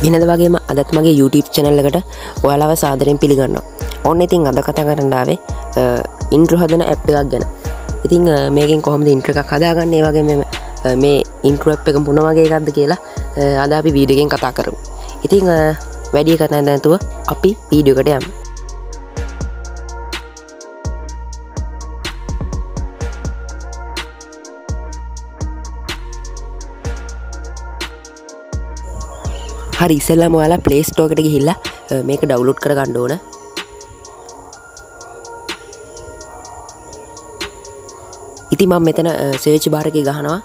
වෙනද වගේම අදත් මගේ YouTube channel එකට ඔයාලව සාදරයෙන් පිළිගන්නවා. ඔන්න ඉතින් අද කතා කරන්න ආවේ intro හදන app එකක් ගැන. ඉතින් මේකෙන් කොහොමද intro එකක් හදාගන්නේ, ඒ වගේම මේ intro app එක මොන වගේ එකක්ද කියලා අද අපි වීඩියෝ එකෙන් කතා කරමු. ඉතින් වැඩි කතා නැතුව අපි වීඩියෝ එකට යමු. හරි, ඉස්සෙල්ලාම ඔයාලා Play Store එකට ගිහිල්ලා මේක ඩවුන්ලෝඩ් කරගන්න ඕන. ඉතින් මම මෙතන සර්ච් බාර් එකේ ගහනවා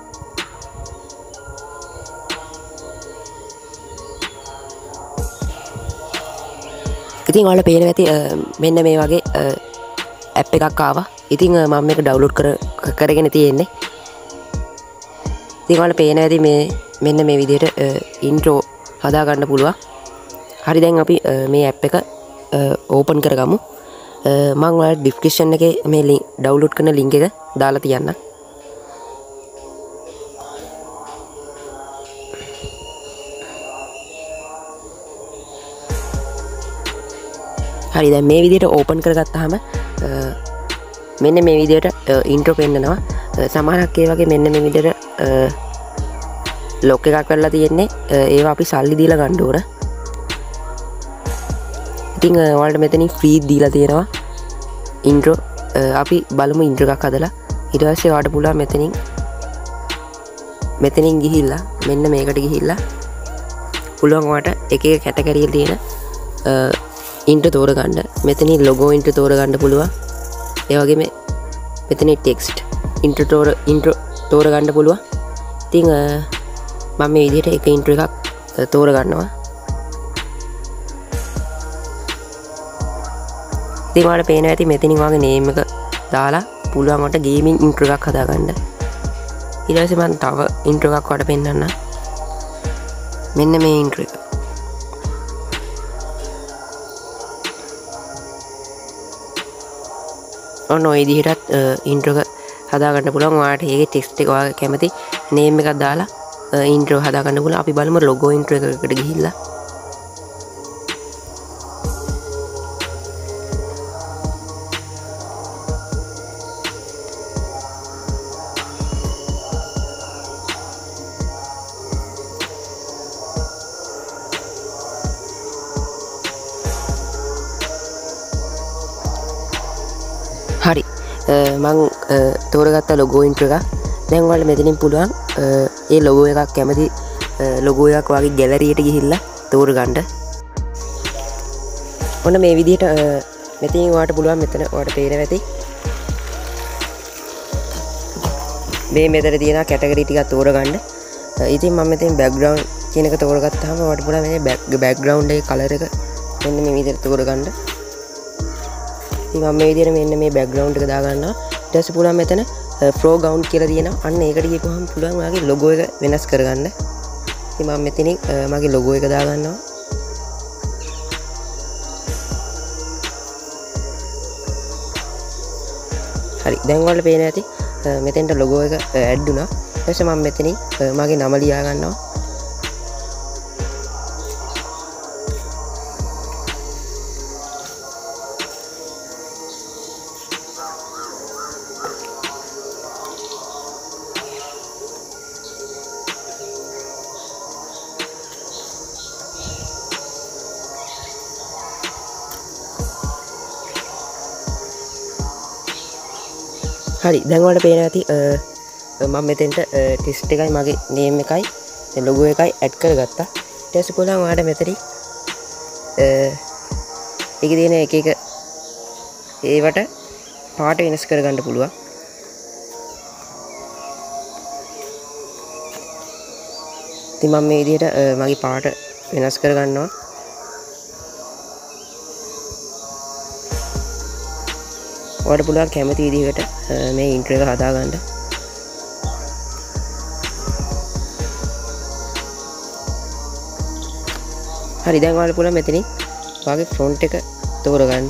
ඉතින් ඔයාලා පේනවා ඇති මෙන්න මේ වගේ ඇප් එකක් ආවා. ඉතින් මම මේක ඩවුන්ලෝඩ් කරගෙන තියෙන්නේ. ඉතින් ඔයාලා පේනවා ඇති මේ මෙන්න මේ විදිහට intro හදා ගන්න පුළුවන්. හරි, දැන් අපි මේ ඇප් එක ඕපන් කරගමු. මම ඔයාලට ඩිස්ක්‍රිප්ෂන් එකේ මේ ඩවුන්ලෝඩ් කරන ලින්ක් එක දාලා තියන්නම්. හරි, දැන් මේ විදිහට ඕපන් කරගත්තාම මෙන්න මේ විදිහට intro පෙන්නනවා. සමහරක් ඒ වගේ මෙන්න මේ විදිහට ලොක් එකක් කරලා තියෙන්නේ. ඒවා අපි සල්ලි දීලා ගන්න ඕන. ඉතින් ඔයාලට මෙතනින් ෆ්‍රී දීලා තියෙනවා intro. අපි බලමු intro එකක් හදලා. ඊට පස්සේ ඔයාලට පුළුවන් මෙතනින් ගිහිල්ලා මෙන්න මේකට ගිහිල්ලා පුළුවන් ඔයාලට එක එක කැටගරි වල තියෙන intro තෝරගන්න. මෙතනින් logo intro තෝරගන්න පුළුවන්. ඒ වගේම මෙතනින් text intro තෝරගන්න පුළුවන්. ඉතින් මම මේ විදිහට එක intro එකක් තෝරගන්නවා. ඉතින් ඔයාලට පේනවා ඇති මෙතනින් වගේ name එක දාලා පුළුවන් ඔයාලට gaming intro එකක් හදාගන්න. ඊට පස්සේ මම තව intro එකක් ඔයාලට පෙන්නන්නම්. මෙන්න මේ intro එක. ඔන්න ඔය විදිහට intro එක හදාගන්න පුළුවන්. ඔයාලට ඒකේ text එක ඔයාලා කැමති name එකක් දාලා intro හදාගන්න පුළුවන්. අපි බලමු logo intro එකකට ගිහිල්ලා. හරි, මං තෝරගත්ත logo intro එක. දැන් ඔයාලට මෙතනින් පුළුවන් ඒ logo එකක් කැමති logo එකක් වගේ gallery එකට ගිහිල්ලා තෝරගන්න. ඔන්න මේ විදිහට මෙතනින් ඔයාලට පුළුවන් මෙතන ඔයාලට පේනවා ඇති මේ මෙතන තියෙන category ටික තෝරගන්න. ඉතින් මම මෙතෙන් background කියන එක තෝරගත්තාම ඔයාලට පුළුවන් මේ background එකේ color එක මෙන්න මේ විදිහට තෝරගන්න. ඉතින් මම මේ විදිහට මෙන්න මේ background එක දාගන්නවා. ඊට පස්සේ පුළුවන් මෙතන foreground කියලා තියෙනවා. අන්න ඒකට ගිහපුවම පුළුවන් ඔයාගේ logo එක වෙනස් කරගන්න. ඉතින් මම මෙතනින් මගේ logo එක දාගන්නවා. හරි, දැන් ඔයාලට පේනවා ඇති මෙතෙන්ට logo එක add වුණා. ඊට පස්සේ මම මෙතනින් මගේ නම ලියා ගන්නවා. හරි, දැන් ඔයාලට පේනවා ඇති මම මෙතෙන්ට ටෙක්ස්ට් එකයි මගේ name එකයි logo එකයි add කරගත්තා. ඊට පස්සේ පුළුවන් ඔයාලට මෙතනින් ඒකේ තියෙන එක එක ඒවට පාට වෙනස් කරගන්න පුළුවන්. ඉතින් මම මේ විදිහට මගේ පාට වෙනස් කරගන්නවා. ඔයාලට පුළුවන් කැමති විදිහකට මේ intro එක හදාගන්න. හරි, දැන් ඔයාලට පුළුවන් මෙතනින් ඔයාගේ front එක තෝරගන්න.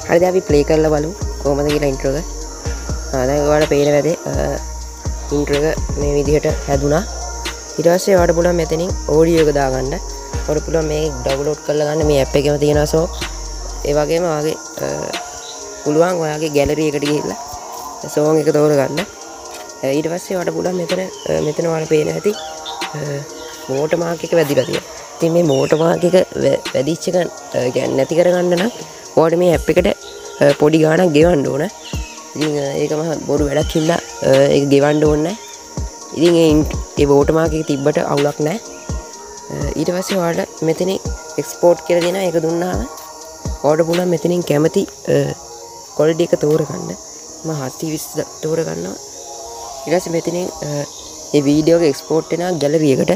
හරිද අපි ප්ලේ කරලා බලමු කොහොමද කියලා ඉන්ට්‍රෝ එක. දැන් ඔයාලට පේන වැඩේ ඉන්ට්‍රෝ එක මේ විදිහට හැදුනා. ඊට පස්සේ ඔයාලට පුළුවන් මෙතනින් ඔඩියෝ එක දාගන්න. ඔයාලට පුළුවන් මේක ඩවුන්ලෝඩ් කරලා ගන්න මේ ඇප් එකේම තියෙනවා. සෝ ඒ වගේම ඔයාගේ පුළුවන් ඔයාගේ ගැලරි එකට ගිහිල්ලා සෝන් එක තෝරගන්න. ඊට පස්සේ ඔයාලට පුළුවන් මෙතන ඔයාලට පේන ඇති මෝටර් මාක් එක වැදිලා තියෙනවා. ඉතින් මේ මෝටර් මාක් එක වැදිච්ච එක කියන්නේ නැති කරගන්න නම් ඔයාලට මේ ඇප් එකට පොඩි ගාණක් ගෙවන්න ඕන. ඉතින් ඒකම බොරු වැඩක් හින්දා ඒක ගෙවන්න ඕනේ නැහැ. ඉතින් ඒ මෝටර් මාක් එක තිබ්බට අවුලක් නැහැ. ඊට පස්සේ ඔයාලට මෙතනින් එක්ස්පෝර්ට් කියලා දෙනවා. ඒක දුන්නාම ඔයාලට පුළුවන් මෙතනින් කැමති ක්වොලිටි එක තෝරගන්න. මම 720 තෝරගන්නවා. ඊට පස්සේ මෙතනින් මේ වීඩියෝ එක එක්ස්පෝර්ට් වෙනවා ගැලරි එකට.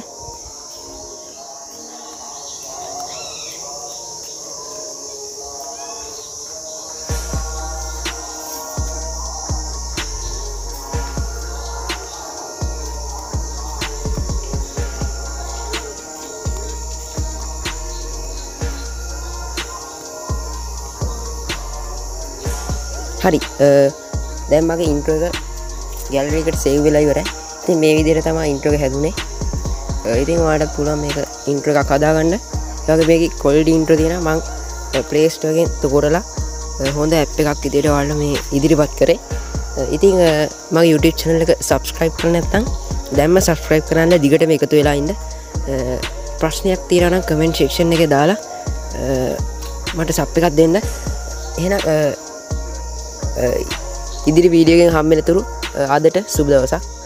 හරි දැන් මගේ ඉන්ට්‍රෝ එක ගැලරි එකට සේව් වෙලා ඉවරයි. ඉතින් මේ විදිහට තමයි ඉන්ට්‍රෝ එක හැදුනේ. ඉතින් ඔයාලට පුළුවන් මේක ඉන්ට්‍රෝ එකක් හදාගන්න. ඒ වගේ මේකේ ක්වොලිටි ඉන්ට්‍රෝ තියෙනවා. මම ප්ලේ ස්ටෝර් එකෙන් තෝරලා හොඳ ඇප් එකක් විදිහට ඔයාලට මේ ඉදිරිපත් කරේ. ඉතින් මගේ YouTube channel එක subscribe කරලා නැත්නම් දැන්ම subscribe කරන්න දිගටම එකතු වෙලා ඉන්න. ප්‍රශ්නයක් තියෙනවා නම් comment section එකේ දාලා මට sub එකක් දෙන්න. එහෙනම් ඉදිරි වීඩියෝ එකෙන් හම්බෙනතුරු අදට සුබ දවසක්.